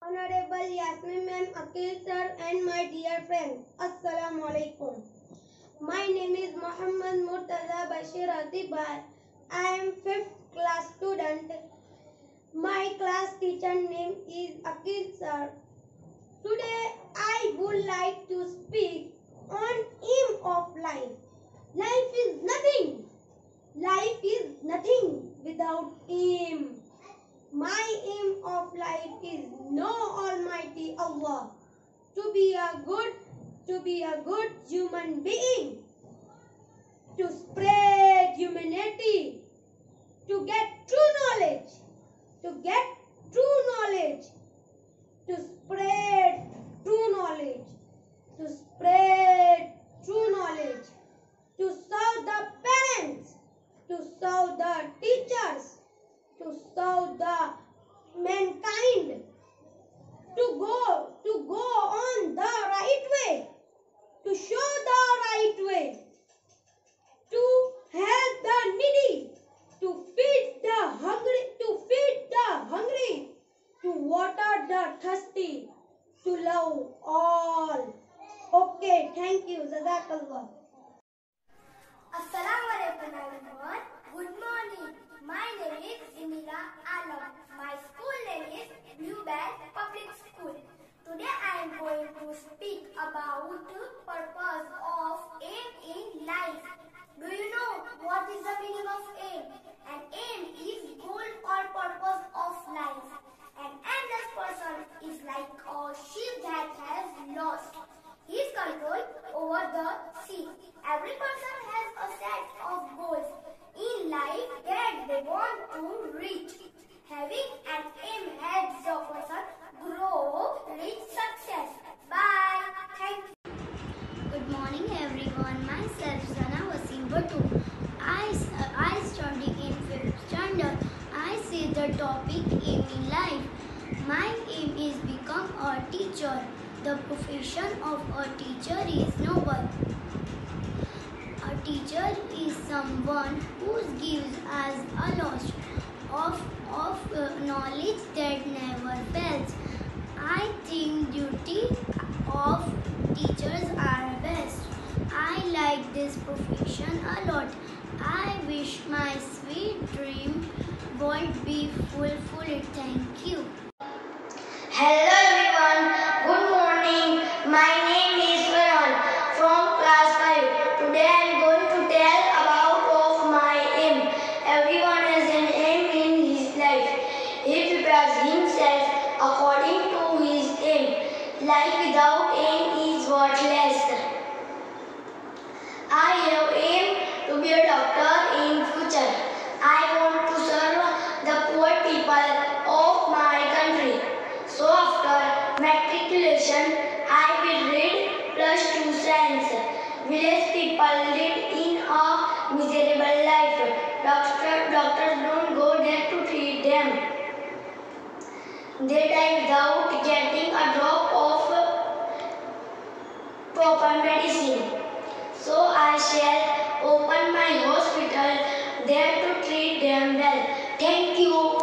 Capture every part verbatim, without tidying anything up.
Honorable Yasmin Ma'am, Akil Sir and my dear friends, Assalamu alaikum. My name is Muhammad Murtaza Bashir Atif Bhai. I am fifth class student. My class teacher name is Akil Sir. Today I would like to speak on aim of life. Life is nothing. Life is nothing without aim. My aim of life is know Almighty Allah, to be a good, to be a good human being, to spread humanity, to get true knowledge, to get true knowledge, to spread true knowledge, to spread true knowledge, to serve the parents, to serve the teachers, to serve the mankind, to go, to go on the right way, to show the right way, to help the needy, to feed the hungry, to feed the hungry, to water the thirsty, to love all. Okay, thank you. Jazakallah. Assalamu alaikum everyone. Good morning. My name is Inira Alam. My school name is New Bell Public School. Today I am going to speak about the purpose of aim in life. Do you know what is the meaning of aim? An aim is goal or purpose of life. An aimless person is like a ship that has lost his control over the sea. Every person has a set of goals in life that they want to reach. Having an aim helps the person grow, reach success. Bye. Thank you. Good morning everyone. Myself Sana Wasim Batu. I, I study in fifth standard. I see the topic aim in life. My aim is become a teacher. The profession of a teacher is noble. A teacher is someone who gives us a lot of, of uh, knowledge that never fails. I think duty of teachers are best. I like this profession a lot. I wish my sweet dream would be fulfilled. Thank you. Hello everyone. Good morning. My name is Farhan from class five. Today I am going to tell about of my aim. Everyone has an aim in his life. He prepares himself according to his aim. Life without aim is worthless. I have aim to be a doctor in future. I want to serve the poor people of my country. So after matriculation, I will read plus two science. Village people live in a miserable life. Doctor, doctors don't go there to treat them. They die without getting a drop of proper medicine. So I shall open my hospital there to treat them well. Thank you.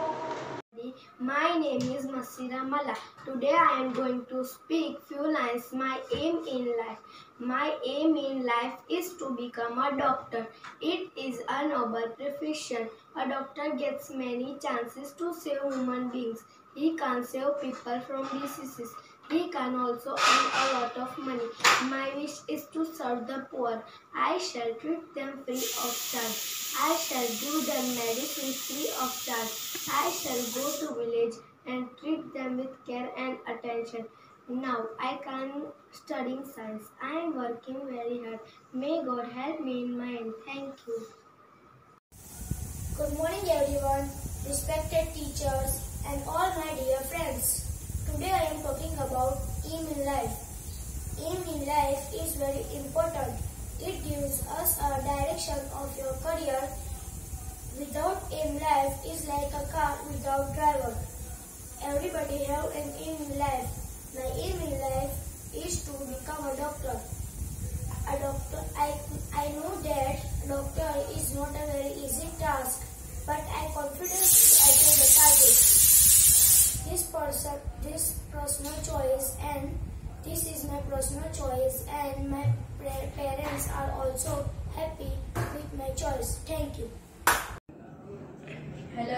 My name is Masira Mala. Today I am going to speak few lines. My aim in life. My aim in life is to become a doctor. It is a noble profession. A doctor gets many chances to save human beings. He can save people from diseases. He can also earn a lot of money. My wish is to serve the poor. I shall treat them free of charge. I shall give them medicine free of charge. I shall go to village and treat them with care and attention. Now I can study science. I am working very hard. May God help me in my aim. Thank you. Good morning everyone, respected teachers and all my dear friends. Today I am talking about aim in life. Aim in life is very important. It gives us a direction of your career. Without aim, life is like a car without driver. Everybody have an aim in life. My aim in life is to become a doctor. A doctor, I, I know that a doctor is not a very easy task, but I confidently achieve the target. This person, this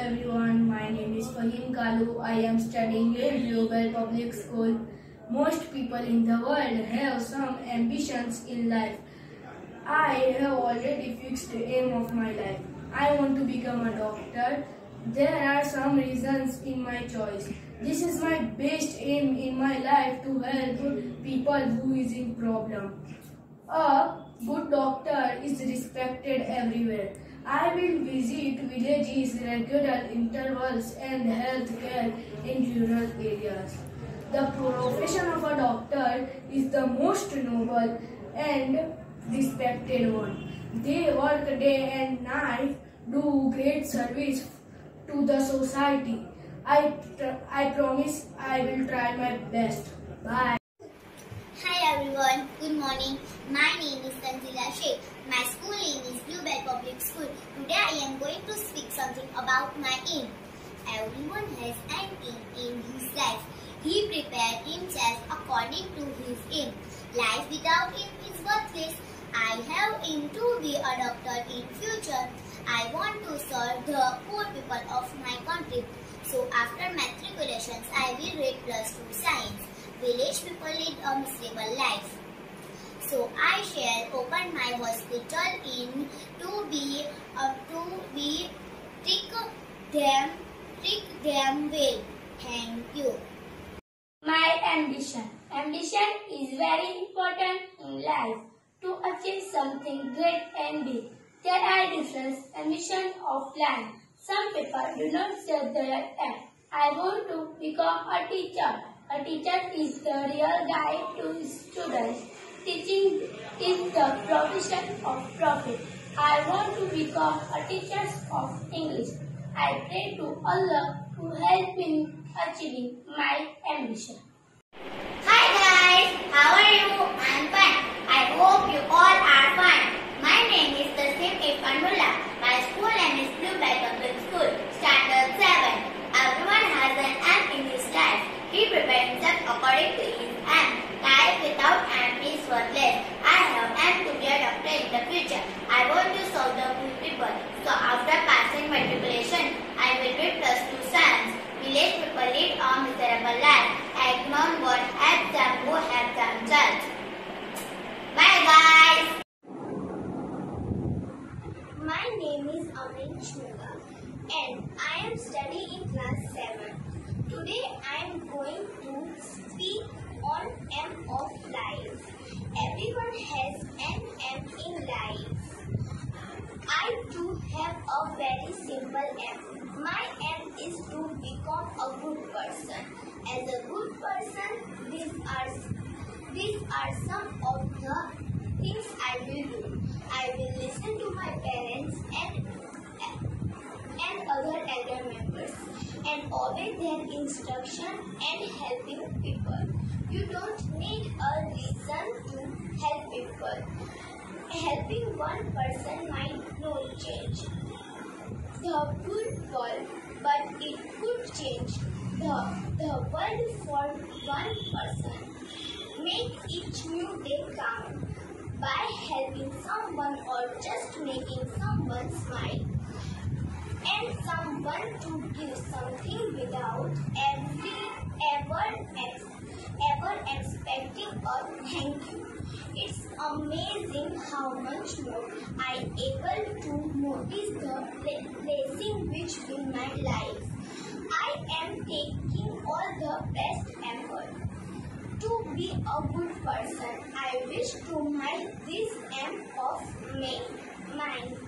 everyone, my name is Fahim Kalu. I am studying in Bluebell Public School. Most people in the world have some ambitions in life. I have already fixed the aim of my life. I want to become a doctor. There are some reasons in my choice. This is my best aim in my life to help people who is in problem. A good doctor is respected everywhere. I will visit villages regular intervals and health care in rural areas. The profession of a doctor is the most noble and respected one. They work day and night, do great service to the society. I, I promise I will try my best. Bye. Hi everyone, good morning. My name is Tanzila Sheikh. My school name is Bluebell Public School. Today I am going to speak something about my aim. Everyone has an aim in his life. He prepared himself according to his aim. Life without aim is worthless. I have aim to be a doctor in future. I want to serve the poor people of my country. So after matriculations, I will read plus two science. Village people lead a miserable life. So I shall open my hospital in to be uh, to be trick them trick them well. Thank you. My ambition. Ambition is very important in life to achieve something great and big. There are different ambitions of life. Some people do not set their aim. I want to become a teacher. A teacher is the real guide to students. Teaching is the profession of profit. I want to become a teacher of English. I pray to Allah to help me in achieving my ambition. Hi guys, how are you? I'm fine. I hope you all are fine. My name is Tasnim Irfan Mullah. My school name is Bluebell Public School, Standard seven. Everyone has an aim in his life. He prepared himself according to his aim. Life without aim is worthless. I have aim to be a doctor in the future. I want to serve the poor people. So after passing matriculation, I will read plus two science. Village people lead a miserable life. Ignore what helps them who help themselves. Bye guys. My name is Amin Shmuga and I am studying in class seven. Today I am going to speak on aim of life. Everyone has an aim in life. I too have a very simple aim. My aim is to become a good person. As a good person, these are these are some of the things I will do. I will listen to my parents and and other elder members and obey their instruction and helping people. You don't need a reason to help people. Helping one person might not change the good world, but it could change the, the world for one person. Make each new day count by helping someone or just making someone smile. And someone to give something without every ever ex, ever expecting a thank you. It's amazing how much more I am able to notice the blessing which in my life. I am taking all the best effort to be a good person. I wish to my this aim of me, mine.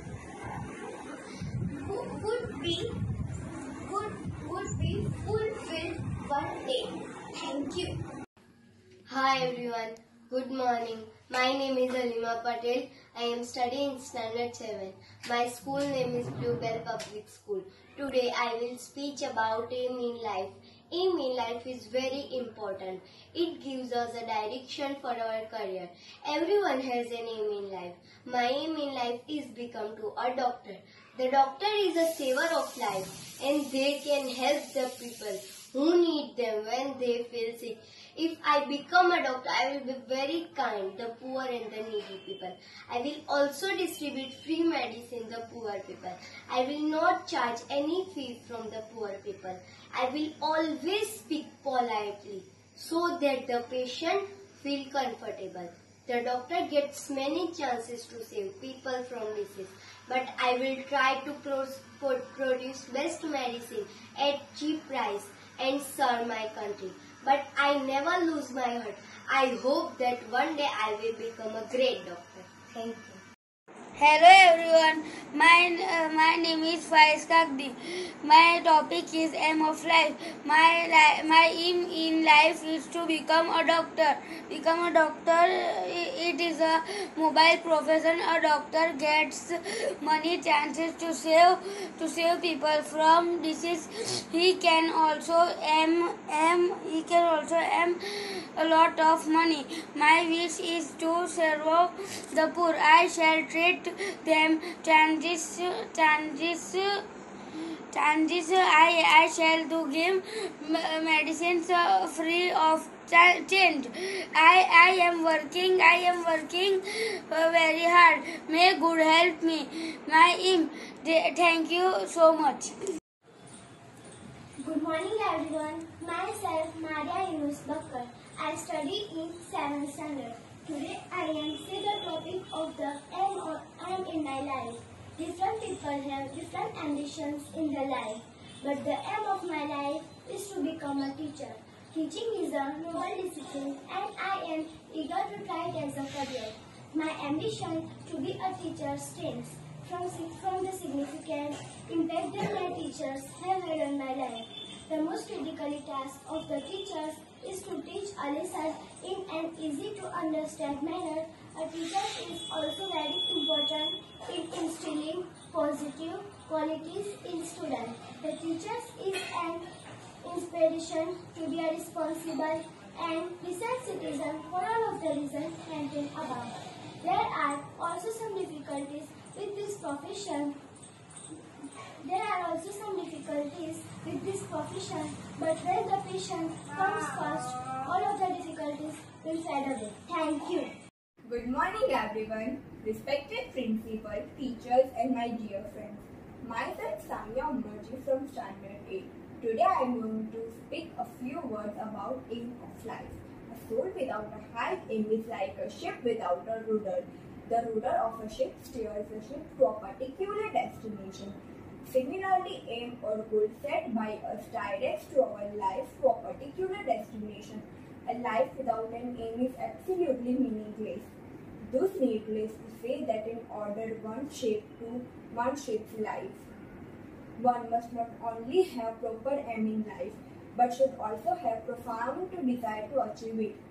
Would be would, would be fulfilled one day. Thank you. Hi everyone, good morning. My name is Alima Patel. I am studying Standard seven. My school name is Bluebell Public School. Today I will speak about aim in life. Aim in life is very important. It gives us a direction for our career. Everyone has an aim in life. My aim in life is become to a doctor. The doctor is a saver of life and they can help the people who need them when they feel sick. If I become a doctor, I will be very kind to the poor and the needy people. I will also distribute free medicine to the poor people. I will not charge any fee from the poor people. I will always speak politely so that the patient feel comfortable. The doctor gets many chances to save people from disease, but I will try to pro produce best medicine at cheap price and serve my country. But I never lose my heart. I hope that one day I will become a great doctor. Thank you. Hello everyone, my uh, my name is Faiz Kagdi. My topic is aim of life. My li my aim in life is to become a doctor. Become a doctor, it is a mobile profession. A doctor gets many chances to save to save people from disease. He can also aim aim he can also aim a lot of money. My wish is to serve the poor. I shall treat them changes changes changes I I shall do give medicines uh, free of change. I I am working I am working uh, very hard. May God help me. My aim. Thank you so much. Good morning everyone. Myself Maria Yunus Bakkar. I study in seventh standard. Today I am say the topic of the aim or aim in my life. Different people have different ambitions in their life, but the aim of my life is to become a teacher. Teaching is a noble discipline and I am eager to try it as a career. My ambition to be a teacher stems from, from the significant impact that my teachers have had on my life. The most critical task of the teachers is to teach a lesson in an easy to understand manner. A teacher is also very important in instilling positive qualities in students. The teacher is an inspiration to be a responsible and decent citizen for all of the reasons mentioned above. There are also some difficulties with this profession. There are also some difficulties with this profession, but when the patient comes first, all of the difficulties will fade away. Thank you. Good morning everyone, respected principal, teachers and my dear friends. Myself Samia Umarji from Standard eight. Today I am going to speak a few words about aim of life. A soul without a height aim is like a ship without a rudder. The rudder of a ship steers the ship to a particular destination. Similarly, aim or goal set by us directs to our life to a particular destination. A life without an aim is absolutely meaningless. Thus needless to say that in order one shape to one shapes life, one must not only have proper aim in life, but should also have profound desire to achieve it.